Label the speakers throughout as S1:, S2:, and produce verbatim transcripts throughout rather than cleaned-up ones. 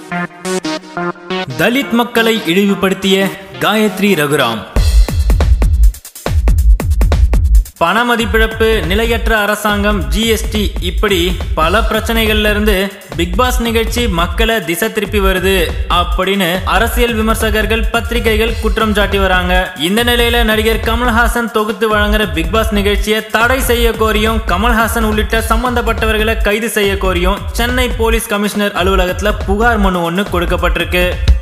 S1: தலித் மக்களை இழிவுபடுத்திய காயத்ரி ரகுராம். பண மதிப்பிழப்பு, நிலையற்ற அரசாங்கம், ஜிஎஸ்டி இப்படி பல பிரச்சனைகள்ல இருந்து பிக் பாஸ் நிகழ்ச்சி மக்களை திசை திருப்பி வருது அப்படின்னு அரசியல் விமர்சகர்கள், பத்திரிகைகள் குற்றம் சாட்டி வராங்க. இந்த நிலையில நடிகர் கமல்ஹாசன் தொகுத்து வழங்குற பிக் பாஸ் நிகழ்ச்சியை தடை செய்ய கோரியும், கமல்ஹாசன் உள்ளிட்ட சம்பந்தப்பட்டவர்களை கைது செய்ய கோரியும் சென்னை போலீஸ் கமிஷனர் அலுவலகத்துல புகார் மனு ஒன்று கொடுக்கப்பட்டிருக்கு.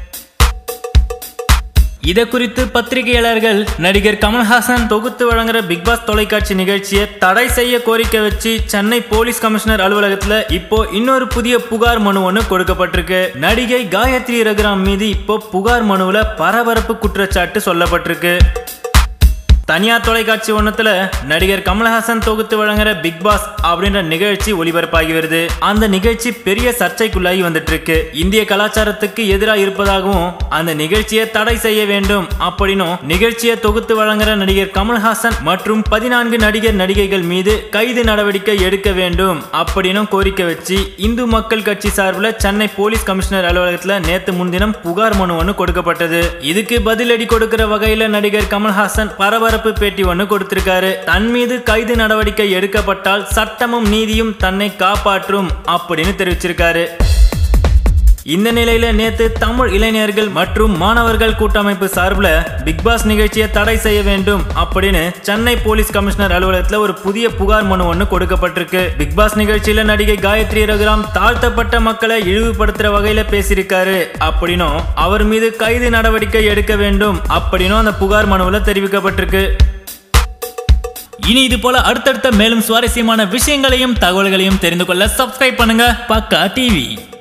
S1: இதை குறித்து பத்திரிகையாளர்கள் நடிகர் கமல்ஹாசன் தொகுத்து வழங்குற பிக் பாஸ் தொலைக்காட்சி நிகழ்ச்சியை தடை செய்ய கோரிக்கை வச்சு சென்னை போலீஸ் கமிஷனர் அலுவலகத்துல இப்போ இன்னொரு புதிய புகார் மனு ஒன்று கொடுக்கப்பட்டிருக்கு. நடிகை காயத்ரி ரகுராம் மீது இப்போ புகார் மனுவுல பரபரப்பு குற்றச்சாட்டு சொல்லப்பட்டிருக்கு. தனியார் தொலைக்காட்சி ஒன்னத்துல நடிகர் கமல்ஹாசன் தொகுத்து வழங்குற பிக் பாஸ் அப்படின்ற நிகழ்ச்சி ஒளிபரப்பாகி வருது. அந்த நிகழ்ச்சி பெரிய சர்ச்சைக்குள்ளாகி வந்துட்டு இருக்கு. இந்திய கலாச்சாரத்துக்கு எதிராக இருப்பதாகவும் அந்த நிகழ்ச்சியை தடை செய்ய வேண்டும் அப்படின்னும், நிகழ்ச்சியை தொகுத்து வழங்குற நடிகர் கமல்ஹாசன் மற்றும் பதினான்கு நடிகர் நடிகைகள் மீது கைது நடவடிக்கை எடுக்க வேண்டும் அப்படின்னு கோரிக்கை வச்சு இந்து மக்கள் கட்சி சார்பில் சென்னை போலீஸ் கமிஷனர் அலுவலகத்தில் நேற்று முன்தினம் புகார் மனு ஒன்று கொடுக்கப்பட்டது. இதுக்கு பதிலடி கொடுக்கிற வகையில் நடிகர் கமல்ஹாசன் பரபர பேட்டி ஒன்று கொடுத்திருக்காரு. தன் மீது கைது நடவடிக்கை எடுக்கப்பட்டால் சட்டமும் நீதியும் தன்னை காப்பாற்றும் அப்படின்னு தெரிவிச்சிருக்காரு. இந்த நிலையில நேத்து தமிழ் இளைஞர்கள் மற்றும் மாணவர்கள் கூட்டமைப்பு சார்பில் பிக் பாஸ் நிகழ்ச்சியை தடை செய்ய வேண்டும் அப்படின்னு சென்னை போலீஸ் கமிஷனர் அலுவலகத்தில் ஒரு புதிய புகார் மனு ஒன்று கொடுக்கப்பட்டிருக்கு. பிக் பாஸ் நிகழ்ச்சியில நடிகை காயத்ரி ரகுராம் தாழ்த்தப்பட்ட மக்களை இழிவுபடுத்துற வகையில பேசியிருக்காரு அப்படின்னும், அவர் மீது கைது நடவடிக்கை எடுக்க வேண்டும் அப்படின்னும் அந்த புகார் மனுவில் தெரிவிக்கப்பட்டிருக்கு. இனி இது போல அடுத்தடுத்த மேலும் சுவாரஸ்யமான விஷயங்களையும் தகவல்களையும் தெரிந்து கொள்ள சப்ஸ்கிரைப் பண்ணுங்க பக்கா டிவி.